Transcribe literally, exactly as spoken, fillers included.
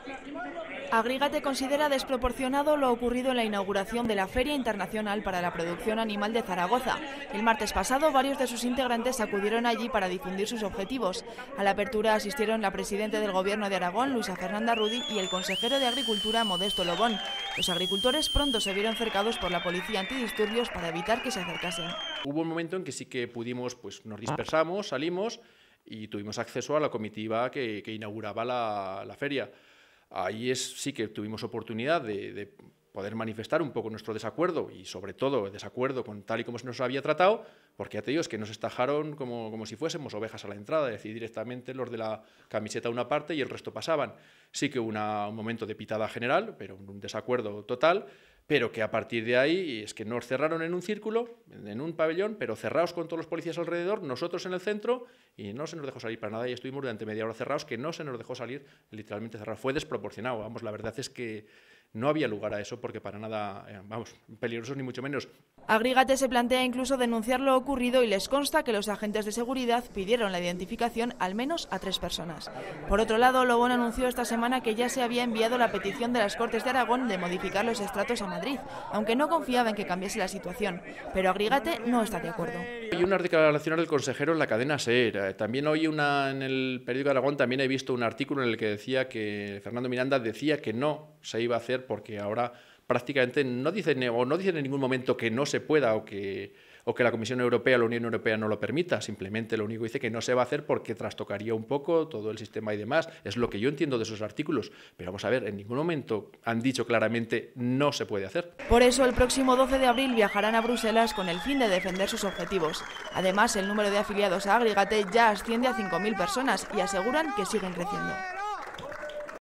Agrígate considera desproporcionado lo ocurrido en la inauguración de la Feria Internacional para la Producción Animal de Zaragoza. El martes pasado, varios de sus integrantes acudieron allí para difundir sus objetivos. A la apertura asistieron la presidenta del Gobierno de Aragón, Luisa Fernanda Rudy, y el consejero de Agricultura, Modesto Lobón. Los agricultores pronto se vieron cercados por la policía antidisturbios para evitar que se acercasen. Hubo un momento en que sí que pudimos, pues nos dispersamos, salimos y tuvimos acceso a la comitiva que, que inauguraba la, la feria. Ahí es, sí que tuvimos oportunidad de, de poder manifestar un poco nuestro desacuerdo y sobre todo el desacuerdo con tal y como se nos había tratado, porque ya te digo, es que nos estajaron como, como si fuésemos ovejas a la entrada, es decir, directamente los de la camiseta una parte y el resto pasaban. Sí que hubo una, un momento de pitada general, pero un desacuerdo total, pero que a partir de ahí es que nos cerraron en un círculo, en un pabellón, pero cerrados con todos los policías alrededor, nosotros en el centro, y no se nos dejó salir para nada, y estuvimos durante media hora cerrados, que no se nos dejó salir, literalmente cerrado. Fue desproporcionado, vamos, la verdad es que no había lugar a eso, porque para nada, eh, vamos, peligrosos ni mucho menos. Agrígate se plantea incluso denunciar lo ocurrido y les consta que los agentes de seguridad pidieron la identificación al menos a tres personas. Por otro lado, Lobón anunció esta semana que ya se había enviado la petición de las Cortes de Aragón de modificar los estratos a Madrid, aunque no confiaba en que cambiase la situación. Pero Agrígate no está de acuerdo. Hay unas declaraciones del consejero en la cadena SER. También hoy una, en el periódico de Aragón también he visto un artículo en el que decía que Fernando Miranda decía que no se iba a hacer porque ahora prácticamente no dicen, o no dicen en ningún momento que no se pueda o que, o que la Comisión Europea o la Unión Europea no lo permita, simplemente lo único que dice que no se va a hacer porque trastocaría un poco todo el sistema y demás, es lo que yo entiendo de esos artículos, pero vamos a ver, en ningún momento han dicho claramente no se puede hacer. Por eso el próximo doce de abril viajarán a Bruselas con el fin de defender sus objetivos. Además, el número de afiliados a Agrígate ya asciende a cinco mil personas y aseguran que siguen creciendo.